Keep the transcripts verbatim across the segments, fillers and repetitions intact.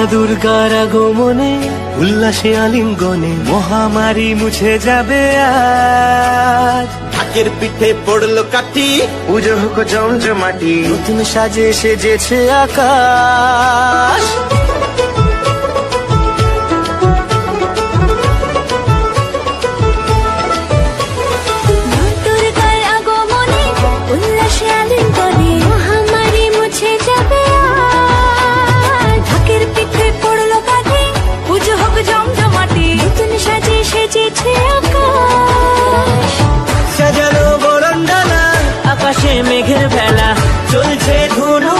দুর্গার আগমনে উল্লাসে আলিঙ্গনে মহামারী মুছে যাবে আজ। ঢাকের পিঠে পড়লো কাঠি, পুজো হোক জমজমাটি, নতুন সাজে সেজেছে আকাশ। সাজানো বরণডালা, আকাশে মেঘের ভেলা, চলছে ধনু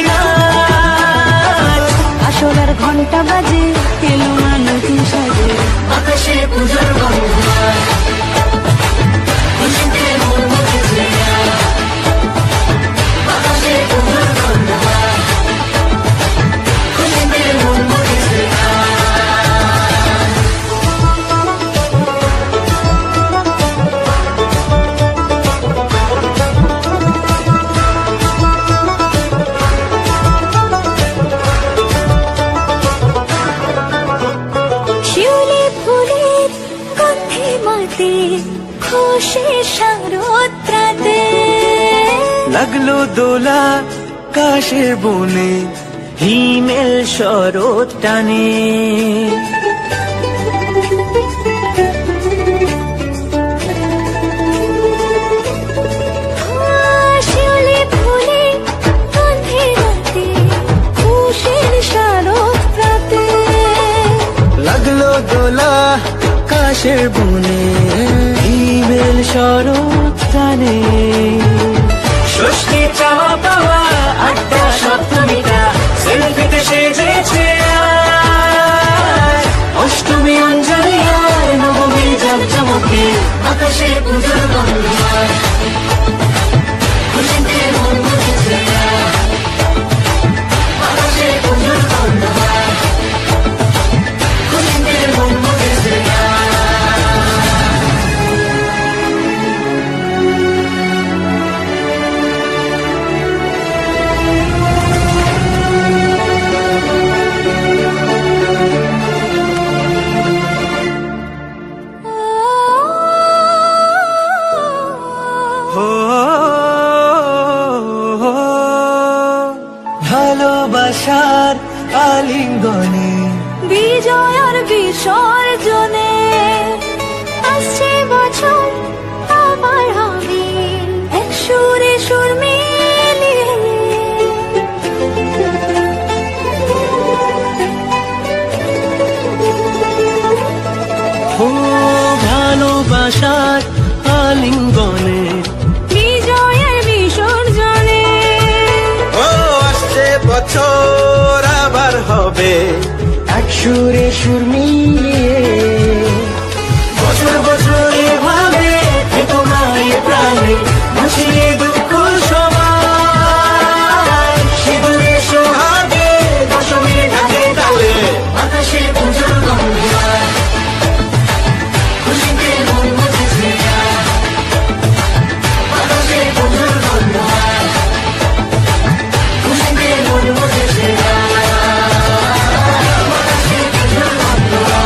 চিরাজ। আসলার ঘন্টা বাজে, এলো না নতুন সাজে, আকাশে পূজার বন্দনা, খুশিতে মন মুখেছে আজ। আকাশে পূজার বন্দনা, খুশিতে মন মুখেছে আজ। লাগলো দোলা কাশের বনে, হিমেল শরৎ টানে। লাগলো দোলা কাশের বনে, হিমেল শরৎ টানে। ষষ্ঠী চাওয়া পাওয়া আড্ডা সপ্তমীটা সেলফিতে সেজেছে আজ। অষ্টমী অঞ্জলি আর নবমী জাঁকজমকে, আকাশে পূজার বন্দনা, খুশিতে মন মুখেছে আজ। আকাশে পূজার বন্দনা, খুশিতে মন মুখেছে আজ। ভালোবাসার আলিঙ্গনে, বিজয় আর বিসর্জনে, আসছে বছর আবার হবে এক সুরে সুর মিলিয়ে। ও ভালোবাসার আলিঙ্গনে, বিজয় আর বিসর্জনে, ও আসছে বছর আবার হবে এক সুরে সুর মিলিয়ে। বছর বছর এভাবে থেকো মায়ের প্রাণে, ভাসিয়ে দুঃখ সবাই। সিঁদুরে সোহাগে দশমী ঢাকে তালে, আকাশে পূজার বন্দনা, খুশিতে মন মুখেছে আজ। আকাশে পূজার বন্দনা, খুশিতে মন মুখেছে আজ। আকাশে পূজার বন্দনা।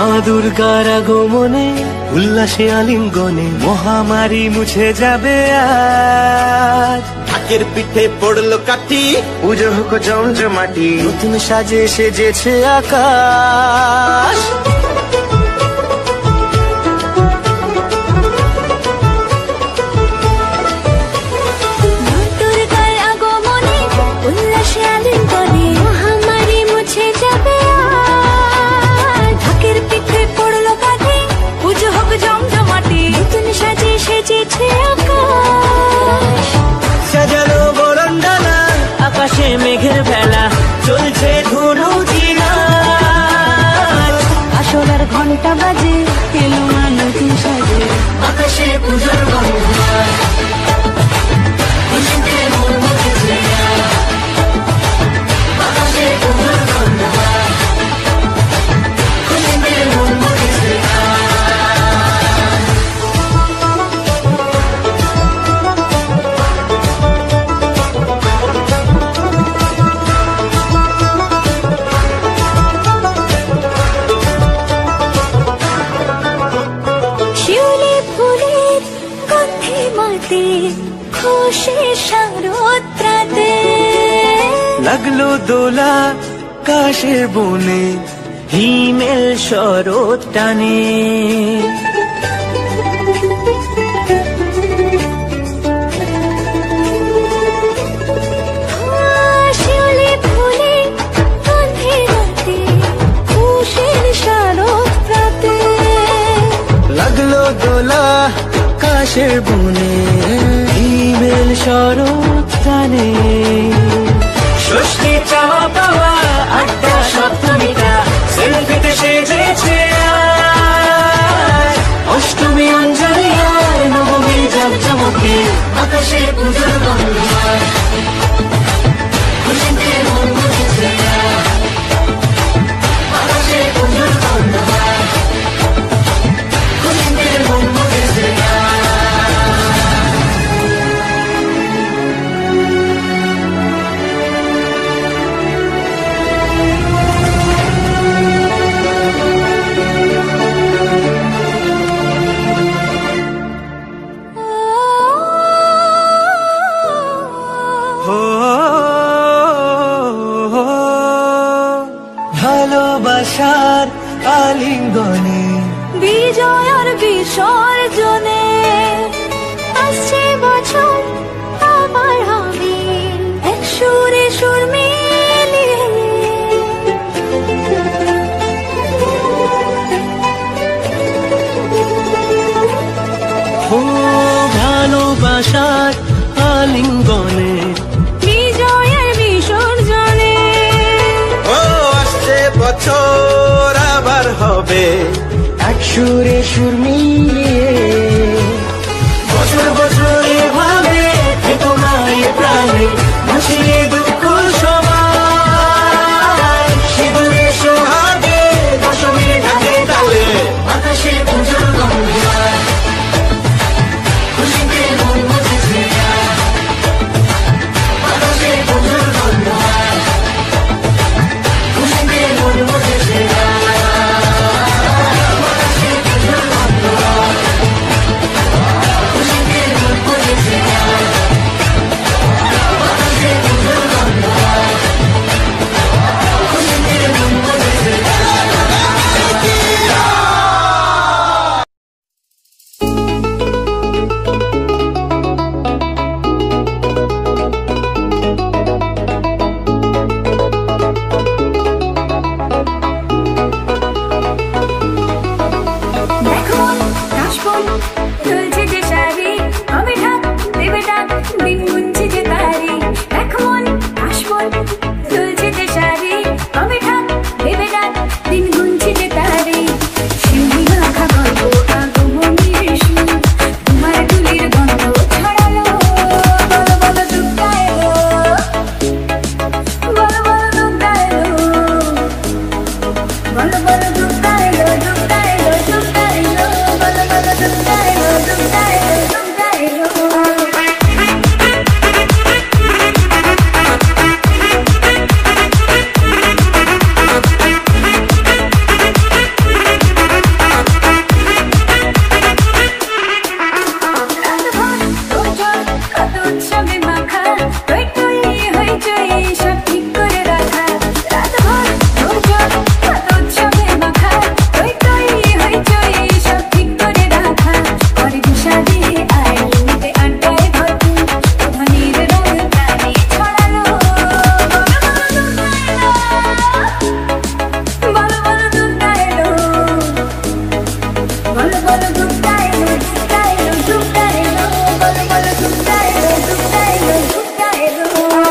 মা দুর্গার আগমনে উল্লাসে আলিঙ্গনে মহামারী মুছে যাবে আজ। ঢাকের পিঠে পড়লো কাঠি, পুজো হোক জমজমাটি, নতুন সাজে সেজেছে আকাশ। সাজানো বরণডালা, আকাশে মেঘের ভেলা, চলছে ধনু জিনাজ। আসলার ঘন্টা বাজে এলো মা নতুন সাজে, আকাশে পুজোর গন্ধ হয়, খুশিতে মন মুখেছে আজ। আকাশে পুজোর গন্ধ হয়, খুশিতে মন মুখেছে আজ। শিউলি ফুলের গন্ধে মাতে খুশি শারদরাতে, লাগলো দোলা কাশের বনে হিমেল শরৎ টানে। শিউলি ফুলের গন্ধে মাতে খুশির শারদরাতে, লাগলো দোলা কাশের বনে হিমেল শরৎ টানে। ষষ্ঠী চাওয়া পাওয়া আড্ডা সপ্তমীটা সেলফিতে সেজেছে আজ। অষ্টমী অঞ্জলি আর নবমী জাঁকজমকে আকাশে পুজোর গন্ধ হয়, খুশিতে মন মুখেছে আজ। আকাশে পুজোর গন্ধ হয়, খুশিতে মন মুখেছে আজ। হো ভালোবাসার আলিঙ্গনে বিজয় আর বিসর্জনে আসছে বছর আমার হবে এক সুরে সুর মিলিয়ে। হো ভালোবাসার আলিঙ্গনে বিজয়ের বিসর্জনে ও আসছে বছর আবার হবে এক সুরে সুর মিলিয়ে। বছর বছর এভাবে তোমায় প্রাণে ভাসিয়ে দুঃখ সবাই। সিঁদুরে সোহাগে দশমী ঢাকে তালে আকাশে পুজোর গন্ধ হয়, খুশিতে মন মুখেছে আজ। আকাশে পুজোর গন্ধ হয়, খুশিতে মন মুখেছে আজ। আকাশে পুজোর গন্ধ হয়। বলো দুটা এলো দুটা এলো দুটা এলো বলো বলো দুটা এলো দুটা এলো দুটা এলো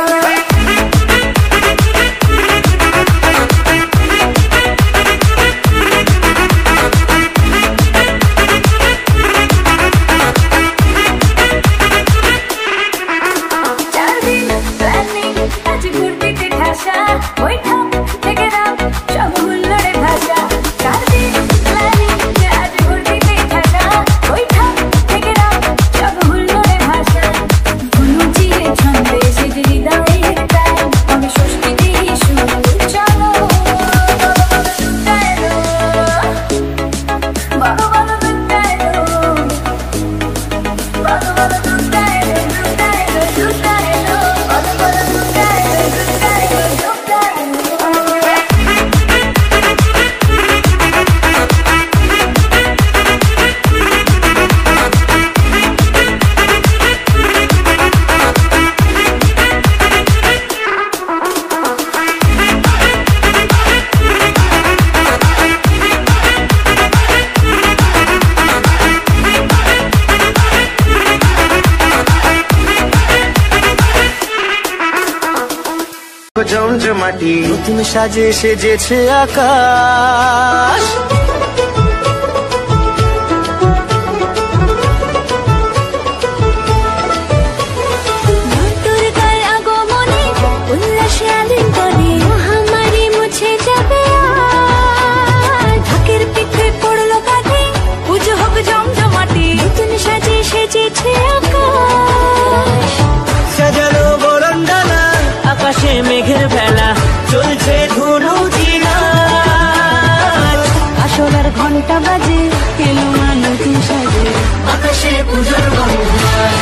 জমজমাটি নতুন সাজে সেজেছে আকাশ মেঘের ভেলা চলছে ধুনু জিনা আসলার ঘন্টা বাজে এলো নতুন সাজে আকাশে পুজোর গন্ধ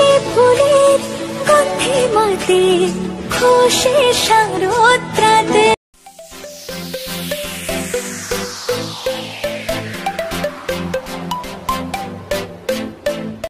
খুশি সারোত্রাতে